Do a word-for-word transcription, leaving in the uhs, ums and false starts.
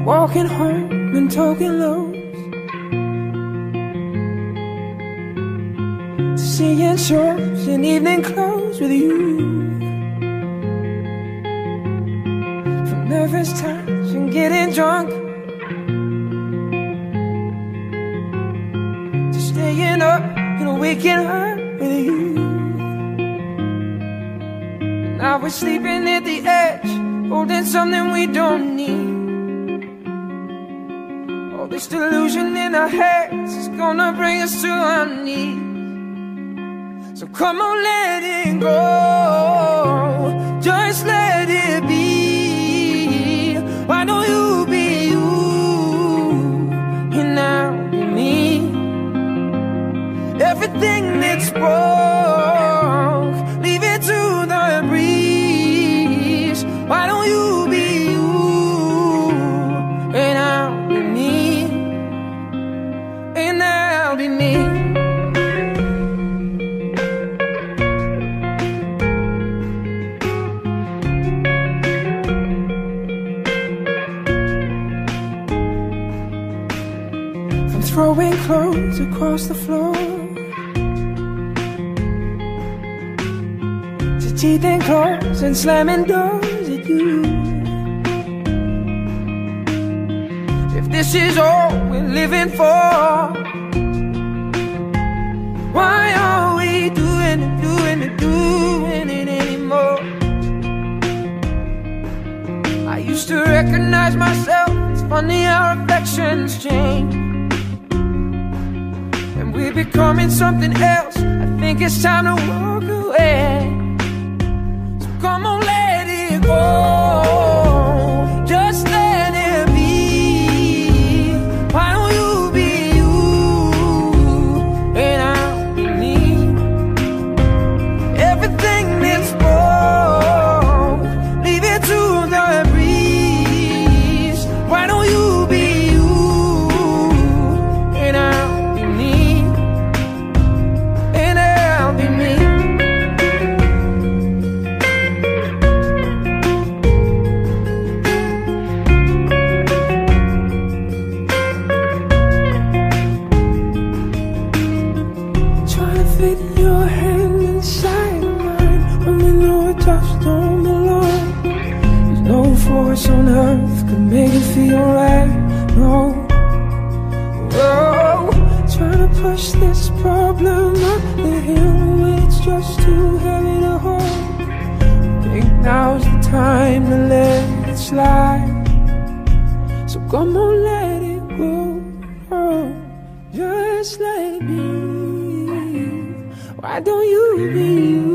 walking home and talking lows, to seeing shows in evening clothes with you, from nervous touch and getting drunk, to staying up and waking up with you. Now we're sleeping at the edge, holding something we don't need. All this delusion in our heads is gonna bring us to our knees. So come on, let it go, just let it be. Why don't you be you, and I'll be me? Everything that's broke, leave it to the breeze. Why don't you be you, and I'll be me, and I'll be me. From throwing clothes across the floor, teeth and claws and slamming doors at you. If this is all we're living for, why are we doing it, doing it, doing it anymore? I used to recognize myself, it's funny how affections change, and we're becoming something else. I think it's time to walk away. Come on, let it go, just let it be. Why don't you be you, and I'll be me? Everything that's broke, leave it to the breeze. Why don't you be you, and I'll be me, and I'll be me. Fit your hand inside of mine when we know it just don't belong. There's no force on earth could make it feel right. No, whoa, trying to push this problem up the hill when it's just too heavy to hold. I think now's the time to let it slide. So come on, let it go, oh, just let it be. Why don't you be you?